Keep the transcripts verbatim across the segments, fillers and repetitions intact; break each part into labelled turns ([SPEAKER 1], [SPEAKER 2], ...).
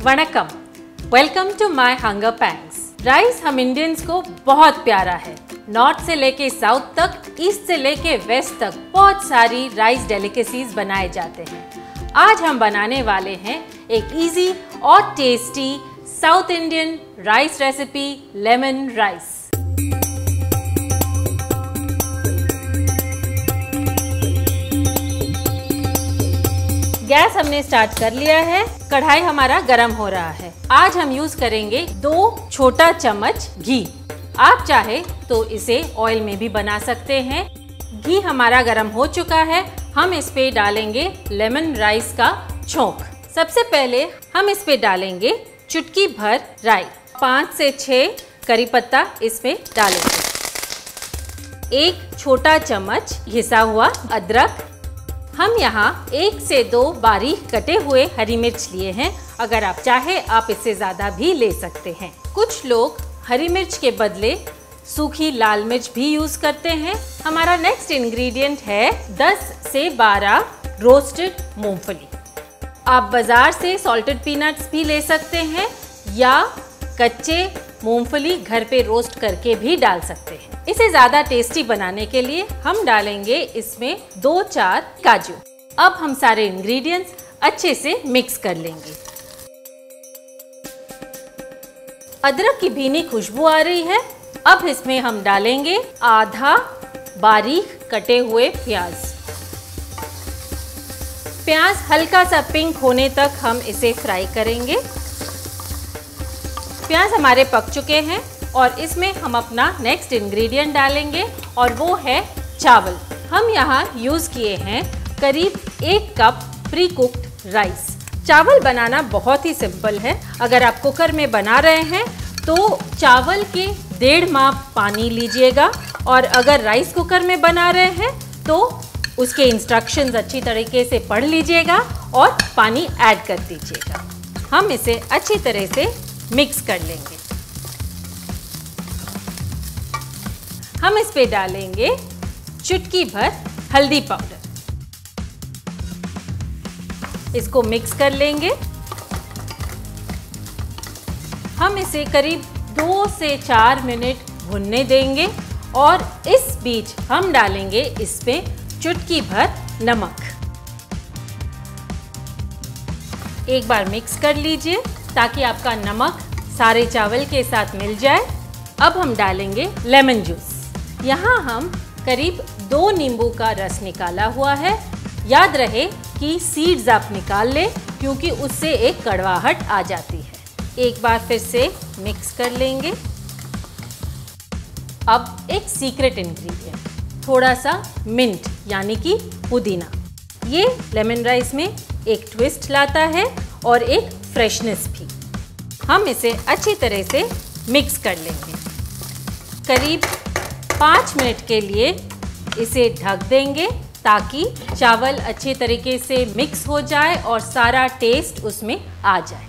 [SPEAKER 1] Vanakkam, welcome to my hunger pangs. Rice हम Indians को बहुत प्यारा है। नॉर्थ से लेके साउथ तक, ईस्ट से लेके वेस्ट तक बहुत सारी राइस डेलिकेसीज बनाए जाते हैं। आज हम बनाने वाले हैं एक इजी और tasty south Indian rice recipe, lemon rice. Gas हमने स्टार्ट कर लिया है, कढ़ाई हमारा गरम हो रहा है। आज हम यूज करेंगे दो छोटा चम्मच घी। आप चाहे तो इसे ऑयल में भी बना सकते हैं। घी हमारा गरम हो चुका है, हम इस पे डालेंगे लेमन राइस का छोंक। सबसे पहले हम इस पे डालेंगे चुटकी भर राई, पाँच से छः करी पत्ता इसमें डालेंगे, एक छोटा चम्मच घिसा हुआ अदरक। हम यहाँ एक से दो बारीक कटे हुए हरी मिर्च लिए हैं। अगर आप चाहे आप इससे ज़्यादा भी ले सकते हैं। कुछ लोग हरी मिर्च के बदले सूखी लाल मिर्च भी यूज़ करते हैं। हमारा नेक्स्ट इंग्रेडिएंट है दस से बारह रोस्टेड मूंगफली। आप बाज़ार से सॉल्टेड पीनट्स भी ले सकते हैं या कच्चे मूंगफली घर पे रोस्ट करके भी डाल सकते हैं। इसे ज़्यादा टेस्टी बनाने के लिए हम डालेंगे इसमें दो चार काजू। अब हम सारे इंग्रेडिएंट्स अच्छे से मिक्स कर लेंगे। अदरक की भीनी खुशबू आ रही है। अब इसमें हम डालेंगे आधा बारीक कटे हुए प्याज। प्याज हल्का सा पिंक होने तक हम इसे फ्राई करेंगे। प्याज हमारे पक चुके हैं और इसमें हम अपना नेक्स्ट इंग्रेडिएंट डालेंगे और वो है चावल। हम यहाँ यूज़ किए हैं करीब एक कप प्री कुक्ड राइस। चावल बनाना बहुत ही सिंपल है। अगर आप कुकर में बना रहे हैं तो चावल के डेढ़ माप पानी लीजिएगा, और अगर राइस कुकर में बना रहे हैं तो उसके इंस्ट्रक्शंस अच्छी तरीके से पढ़ लीजिएगा और पानी ऐड कर दीजिएगा। हम इसे अच्छी तरह से मिक्स कर लेंगे। हम इस पे डालेंगे चुटकी भर हल्दी पाउडर। इसको मिक्स कर लेंगे। हम इसे करीब दो से चार मिनट भुनने देंगे और इस बीच हम डालेंगे इसमें चुटकी भर नमक। एक बार मिक्स कर लीजिए ताकि आपका नमक सारे चावल के साथ मिल जाए। अब हम डालेंगे लेमन जूस। यहाँ हम करीब दो नींबू का रस निकाला हुआ है। याद रहे कि सीड्स आप निकाल लें क्योंकि उससे एक कड़वाहट आ जाती है। एक बार फिर से मिक्स कर लेंगे। अब एक सीक्रेट इंग्रेडिएंट, थोड़ा सा मिंट यानी कि पुदीना। ये लेमन राइस में एक ट्विस्ट लाता है और एक फ्रेशनेस भी। हम इसे अच्छी तरह से मिक्स कर लेंगे। करीब पाँच मिनट के लिए इसे ढक देंगे ताकि चावल अच्छे तरीके से मिक्स हो जाए और सारा टेस्ट उसमें आ जाए।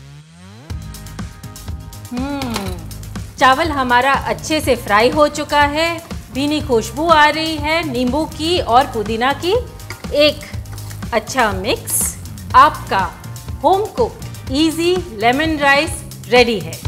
[SPEAKER 1] हम्म चावल हमारा अच्छे से फ्राई हो चुका है। भीनी खुशबू आ रही है नींबू की और पुदीना की। एक अच्छा मिक्स, आपका home cooked easy lemon rice ready है।